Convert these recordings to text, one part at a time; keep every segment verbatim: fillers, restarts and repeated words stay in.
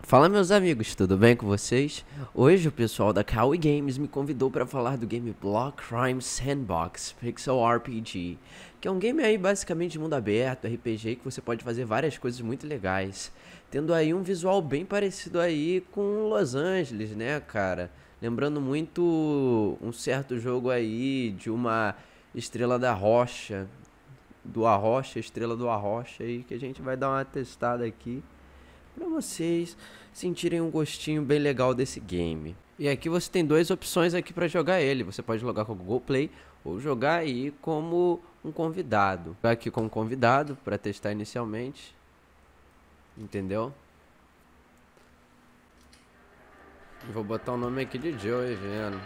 Fala meus amigos, tudo bem com vocês? Hoje o pessoal da Kawi Games me convidou para falar do game Block Crime Sandbox Pixel R P G, que é um game aí basicamente de mundo aberto, R P G, que você pode fazer várias coisas muito legais, tendo aí um visual bem parecido aí com Los Angeles, né, cara? Lembrando muito um certo jogo aí de uma Estrela da Rocha, do Arrocha, Estrela do Arrocha aí, que a gente vai dar uma testada aqui para vocês sentirem um gostinho bem legal desse game. E aqui você tem duas opções aqui para jogar ele. Você pode jogar com o Google Play ou jogar aí como um convidado. Jogar aqui como convidado para testar inicialmente. Entendeu? E vou botar o nome aqui de Joey, vendo.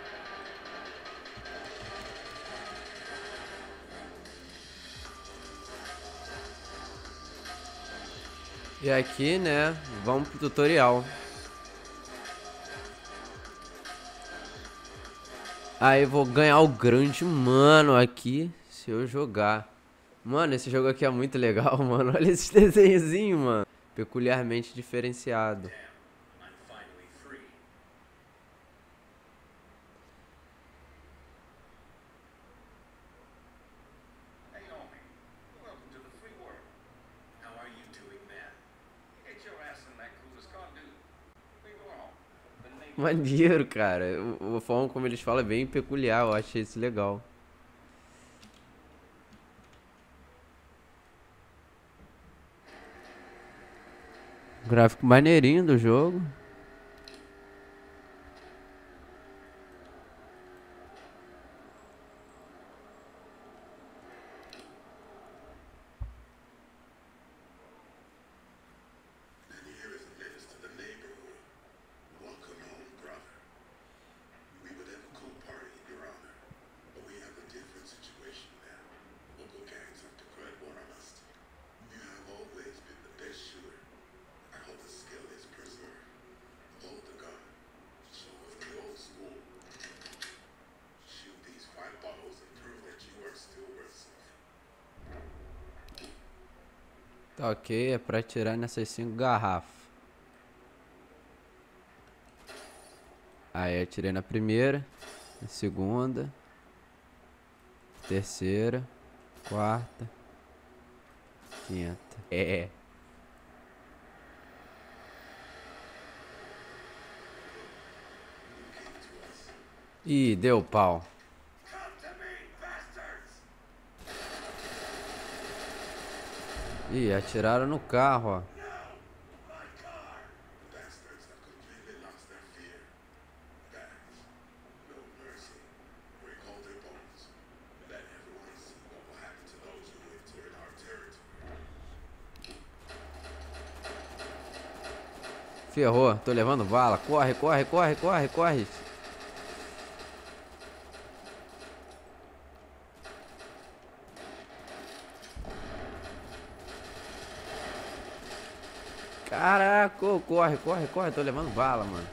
E aqui, né, vamos pro tutorial. Aí vou ganhar o grande mano aqui se eu jogar. Mano, esse jogo aqui é muito legal, mano. Olha esses desenhozinhos, mano. Peculiarmente diferenciado. Maneiro, cara. O, a forma como eles falam é bem peculiar. Eu achei isso legal. Gráfico maneirinho do jogo. Tá ok, é pra atirar nessas cinco garrafas. Aí atirei na primeira, na segunda, terceira, quarta, quinta. É. Ih, deu pau. Ih, atiraram no carro, ó. Ferrou, tô levando bala. Corre, corre, corre, corre, corre. Caraca, corre, corre, corre. Tô levando bala, mano.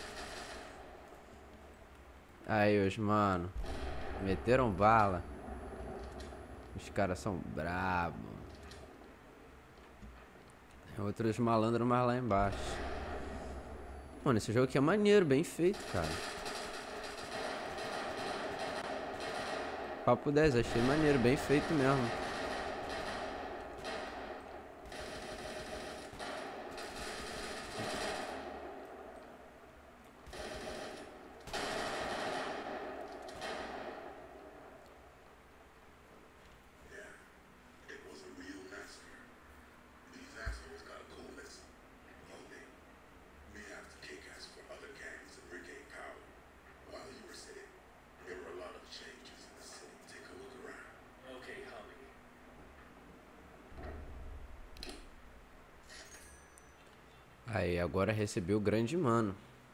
Aí, os mano. Meteram bala. Os caras são brabos. Outros malandros mais lá embaixo. Mano, esse jogo aqui é maneiro, bem feito, cara. Papo dez, achei maneiro, bem feito mesmo. Aí, agora recebeu o grande mano.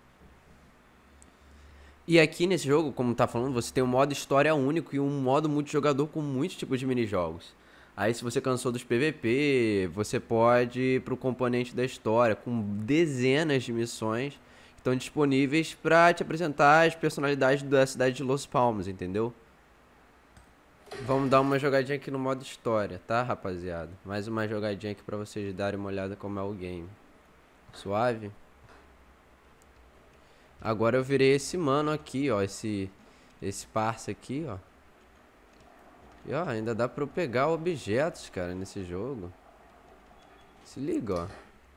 E aqui nesse jogo, como tá falando, você tem um modo história único e um modo multijogador com muitos tipos de minijogos. Aí se você cansou dos P V P, você pode ir pro componente da história, com dezenas de missões que estão disponíveis pra te apresentar as personalidades da cidade de Los Palmas, entendeu? Vamos dar uma jogadinha aqui no modo história, tá, rapaziada? Mais uma jogadinha aqui pra vocês darem uma olhada como é o game. Suave. Agora eu virei esse mano aqui, ó. Esse, esse parça aqui, ó. E ó, ainda dá pra eu pegar objetos, cara, nesse jogo. Se liga, ó.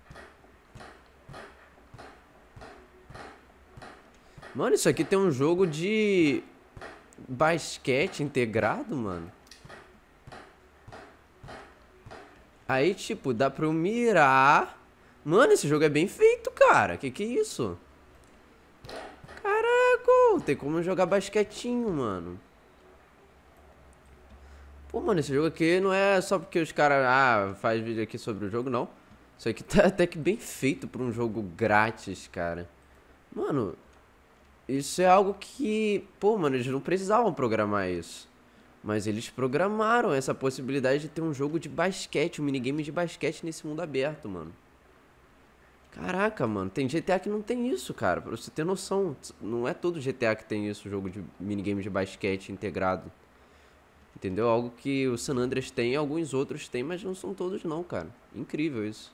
Mano, isso aqui tem um jogo de basquete integrado, mano. Aí, tipo, dá pra eu mirar. Mano, esse jogo é bem feito, cara. Que que é isso? Caraca, tem como jogar basquetinho, mano. Pô, mano, esse jogo aqui não é só porque os caras, ah, faz vídeo aqui sobre o jogo, não. Isso aqui tá até que bem feito pra um jogo grátis, cara. Mano, isso é algo que, pô, mano, eles não precisavam programar isso. Mas eles programaram essa possibilidade de ter um jogo de basquete, um minigame de basquete nesse mundo aberto, mano. Caraca, mano, tem G T A que não tem isso, cara. Pra você ter noção, não é todo G T A que tem isso, jogo de minigame de basquete integrado. Entendeu? Algo que o San Andreas tem e alguns outros tem, mas não são todos não, cara. Incrível isso.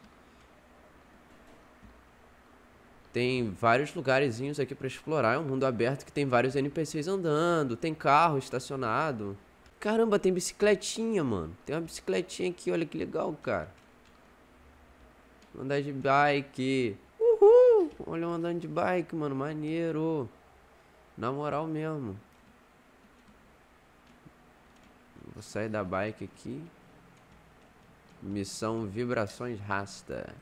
Tem vários lugarzinhos aqui pra explorar. É um mundo aberto que tem vários N P Cs andando, tem carro estacionado. Caramba, tem bicicletinha, mano. Tem uma bicicletinha aqui, olha que legal, cara. Andar de bike. Uhul! Olha eu andando de bike, mano. Maneiro. Na moral mesmo. Vou sair da bike aqui. Missão Vibrações Rasta.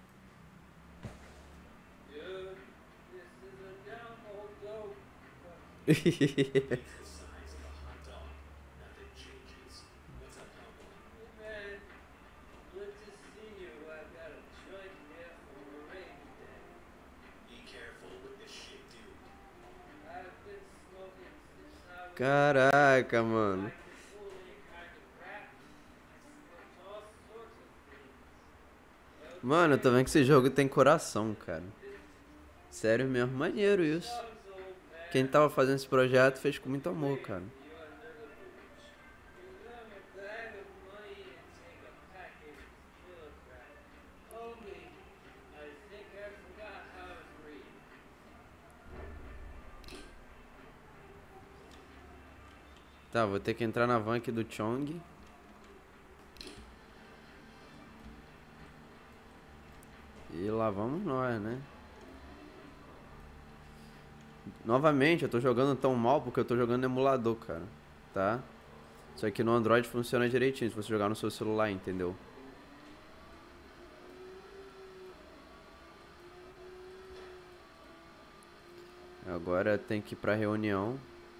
Caraca, mano. Mano, eu tô vendo que esse jogo tem coração, cara. Sério mesmo, maneiro isso. Quem tava fazendo esse projeto fez com muito amor, cara. Tá, vou ter que entrar na van aqui do Chong. E lá vamos nós, né? Novamente, eu tô jogando tão mal porque eu tô jogando no emulador, cara. Tá? Só que no Android funciona direitinho se você jogar no seu celular, entendeu? Agora tem que ir pra reunião.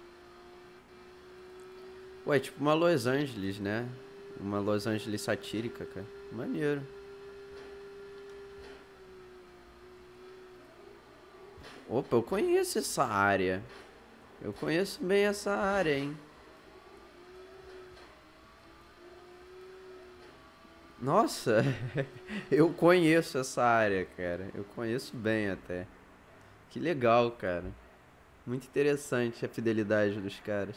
Ué, tipo uma Los Angeles, né? Uma Los Angeles satírica, cara. Maneiro. Opa, eu conheço essa área. Eu conheço bem essa área, hein? Nossa, eu conheço essa área, cara. Eu conheço bem até. Que legal, cara. Muito interessante a fidelidade dos caras.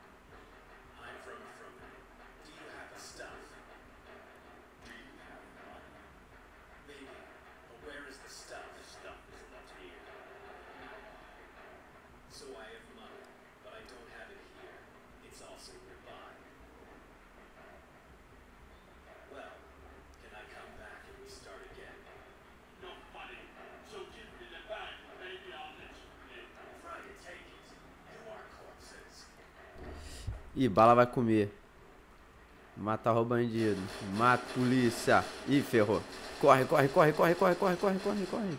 Ih, bala vai comer. Matar o bandido. Mata polícia. Ih, ferrou. Corre, corre, corre, corre, corre, corre, corre, corre, corre.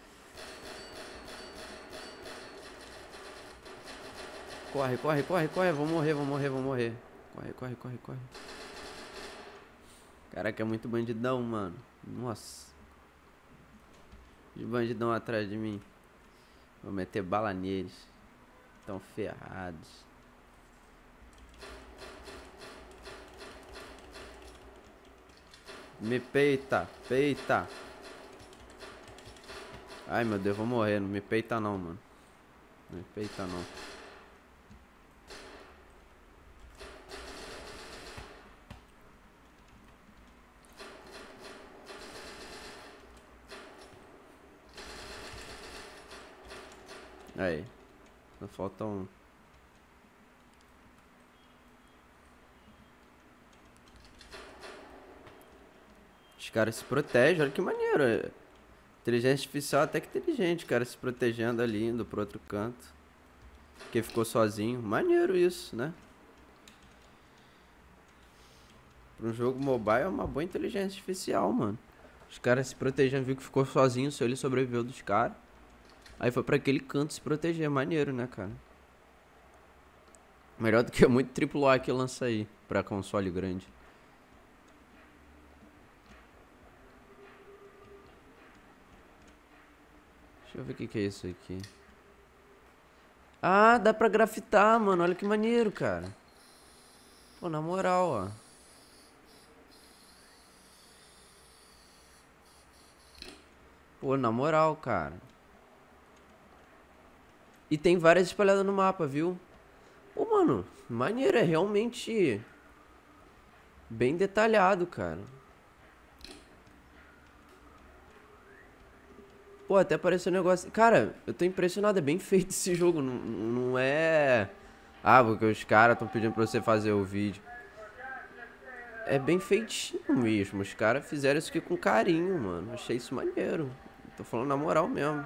Corre, corre, corre, corre. Vou morrer, vou morrer, vou morrer. Corre, corre, corre, corre. Caraca, é muito bandidão, mano. Nossa. Os bandidão atrás de mim. Vou meter bala neles. Tão ferrados. Me peita, peita. Ai, meu Deus, vou morrer. Não me peita não, mano. Não me peita não. Aí. Só falta um. Os caras se protegem, olha que maneiro. Inteligência artificial até que inteligente, cara, se protegendo ali, indo pro outro canto. Porque ficou sozinho. Maneiro isso, né? Pra um jogo mobile é uma boa inteligência artificial, mano. Os caras se protegendo, viu que ficou sozinho, só ele sobreviveu dos caras. Aí foi pra aquele canto se proteger, maneiro, né, cara? Melhor do que muito triplo A que lança aí, pra console grande. Deixa eu ver o que, que é isso aqui. Ah, dá pra grafitar, mano. Olha que maneiro, cara. Pô, na moral, ó. Pô, na moral, cara. E tem várias espalhadas no mapa, viu? Pô, mano, maneiro. É realmente bem detalhado, cara. Pô, até apareceu um negócio... Cara, eu tô impressionado. É bem feito esse jogo. Não, não é... Ah, porque os caras estão pedindo pra você fazer o vídeo. É bem feitinho mesmo. Os caras fizeram isso aqui com carinho, mano. Achei isso maneiro. Tô falando na moral mesmo.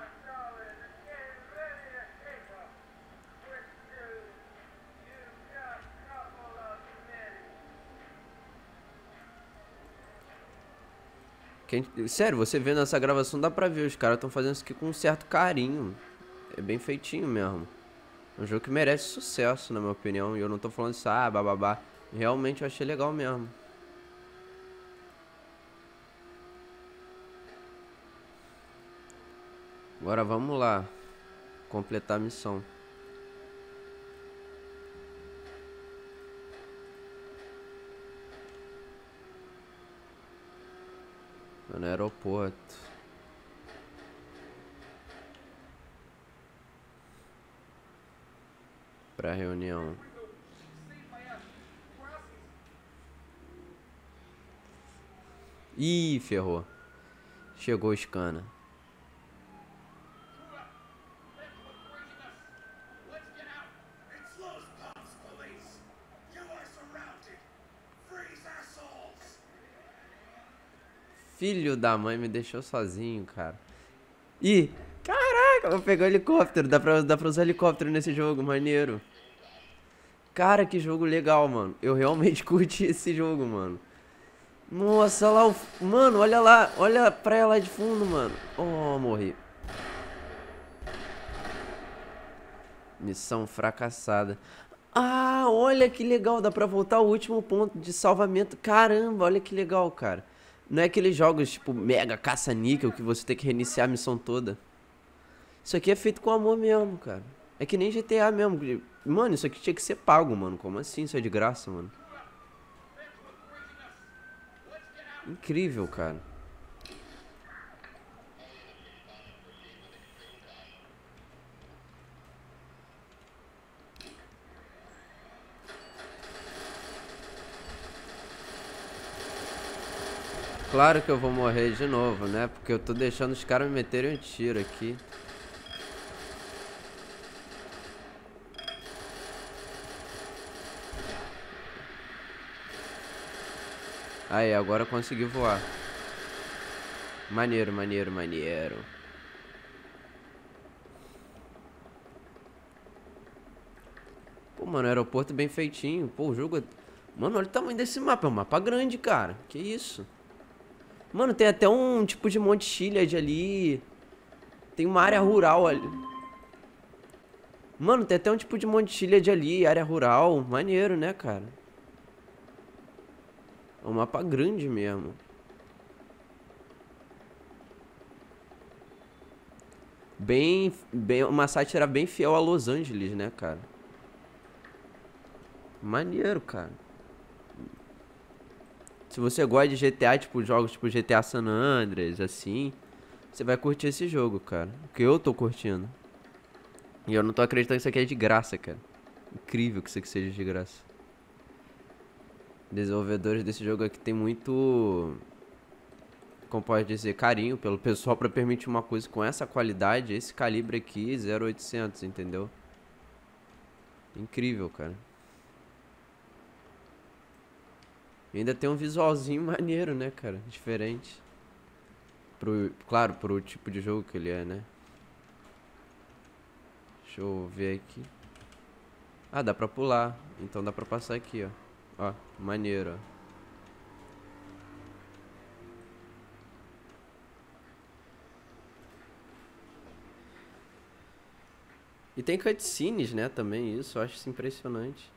Quem... Sério, você vendo essa gravação dá pra ver. Os caras estão fazendo isso aqui com um certo carinho. É bem feitinho mesmo. É um jogo que merece sucesso, na minha opinião. E eu não tô falando isso, ah, bababá. Realmente eu achei legal mesmo. Agora vamos lá. Completar a missão. No aeroporto. Pra reunião. Ih, ferrou. Chegou o Scana. Filho da mãe, me deixou sozinho, cara. Ih, caraca, vou pegar o helicóptero. Dá pra, dá pra usar helicóptero nesse jogo, maneiro. Cara, que jogo legal, mano. Eu realmente curti esse jogo, mano. Nossa, lá o... Mano, olha lá. Olha a praia lá de fundo, mano. Oh, morri. Missão fracassada. Ah, olha que legal. Dá pra voltar ao último ponto de salvamento. Caramba, olha que legal, cara. Não é aqueles jogos tipo mega caça-níquel que você tem que reiniciar a missão toda. Isso aqui é feito com amor mesmo, cara. É que nem G T A mesmo. Mano, isso aqui tinha que ser pago, mano. Como assim? Isso é de graça, mano. Incrível, cara. Claro que eu vou morrer de novo, né? Porque eu tô deixando os caras me meterem um tiro aqui. Aí, agora eu consegui voar. Maneiro, maneiro, maneiro. Pô, mano, aeroporto bem feitinho. Pô, o jogo... Mano, olha o tamanho desse mapa. É um mapa grande, cara. Que isso? Mano, tem até um tipo de Monte Chiliad ali. Tem uma área rural ali. Mano, tem até um tipo de Monte Chiliad ali. Área rural. Maneiro, né, cara? É um mapa grande mesmo. Bem, bem, uma sátira bem fiel a Los Angeles, né, cara? Maneiro, cara. Se você gosta de G T A, tipo, jogos tipo G T A San Andreas, assim, você vai curtir esse jogo, cara. Porque eu tô curtindo. E eu não tô acreditando que isso aqui é de graça, cara. Incrível que isso aqui seja de graça. Desenvolvedores desse jogo aqui tem muito... como pode dizer, carinho pelo pessoal pra permitir uma coisa com essa qualidade, esse calibre aqui, zero oitocentos, entendeu? Incrível, cara. E ainda tem um visualzinho maneiro, né, cara? Diferente. Pro, claro, pro tipo de jogo que ele é, né? Deixa eu ver aqui. Ah, dá pra pular. Então dá pra passar aqui, ó. Ó, maneiro, ó. E tem cutscenes, né, também, isso. Eu acho isso impressionante.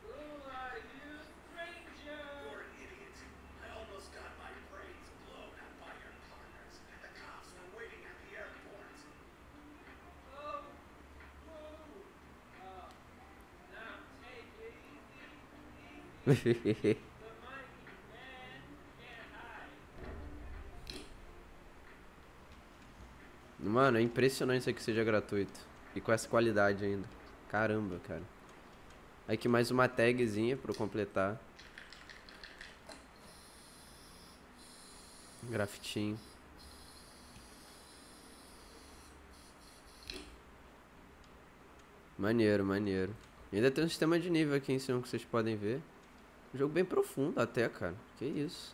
Mano, é impressionante isso aqui seja gratuito. E com essa qualidade ainda. Caramba, cara. Aqui mais uma tagzinha pra eu completar. Grafitinho. Maneiro, maneiro. E ainda tem um sistema de nível aqui em cima que vocês podem ver. Um jogo bem profundo até, cara. Que isso.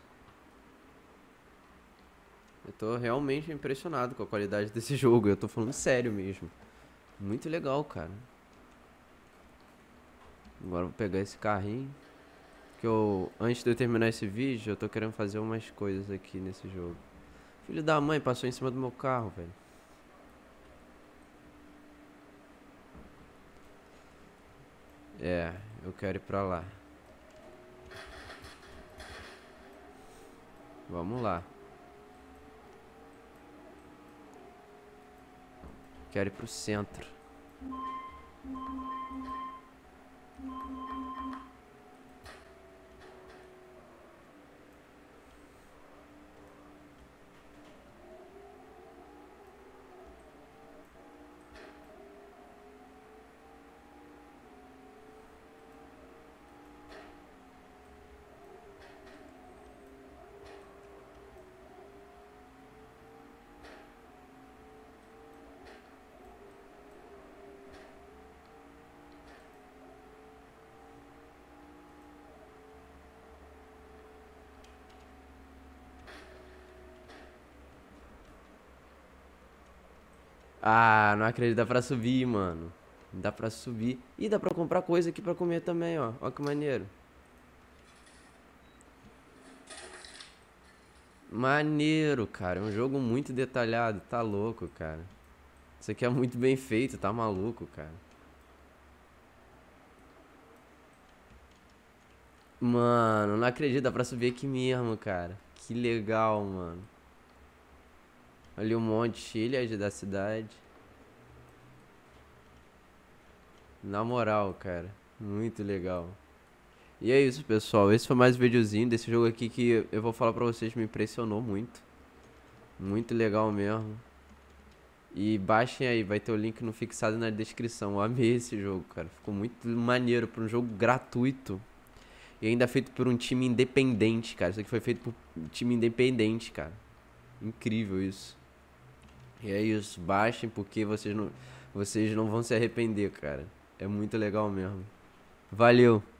Eu tô realmente impressionado com a qualidade desse jogo. Eu tô falando sério mesmo. Muito legal, cara. Agora eu vou pegar esse carrinho. Que eu, antes de eu terminar esse vídeo, eu tô querendo fazer umas coisas aqui nesse jogo. Filho da mãe passou em cima do meu carro, velho. É, eu quero ir pra lá. Vamos lá. Quero ir pro centro. Ah, não acredito, dá pra subir, mano. Dá pra subir. E dá pra comprar coisa aqui pra comer também, ó. Ó que maneiro. Maneiro, cara. É um jogo muito detalhado. Tá louco, cara. Isso aqui é muito bem feito, tá maluco, cara. Mano, não acredito, dá pra subir aqui mesmo, cara. Que legal, mano. Ali um monte de ilhas da cidade. Na moral, cara. Muito legal. E é isso, pessoal. Esse foi mais um videozinho desse jogo aqui que eu vou falar pra vocês, me impressionou muito. Muito legal mesmo. E baixem aí, vai ter o link no fixado na descrição. Eu amei esse jogo, cara. Ficou muito maneiro pra um jogo gratuito. E ainda feito por um time independente, cara. Isso aqui foi feito por um time independente, cara. Incrível isso. E é isso, baixem porque vocês não, vocês não vão se arrepender, cara. É muito legal mesmo. Valeu!